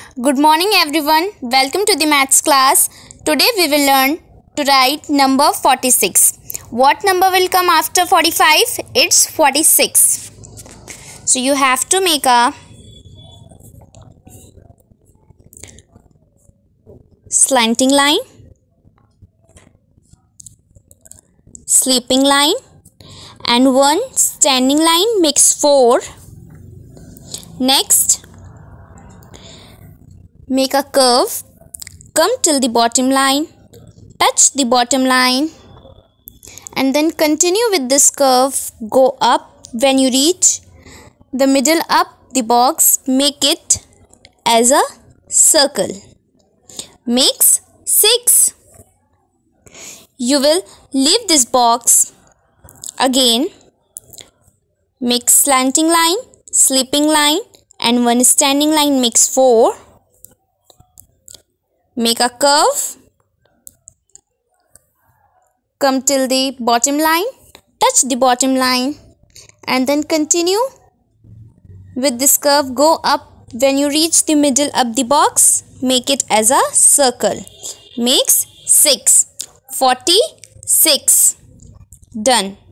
Good morning everyone. Welcome to the maths class. Today we will learn to write number 46. What number will come after 45? It's 46. So you have to make a slanting line, sleeping line and one standing line makes 4. Next, make a curve, come till the bottom line, touch the bottom line and then continue with this curve, go up. When you reach the middle up the box, make it as a circle, makes 6. You will leave this box again, make slanting line, sleeping line and one standing line makes 4. Make a curve, come till the bottom line, touch the bottom line and then continue with this curve, go up. When you reach the middle of the box, make it as a circle, makes 6. 46. Done.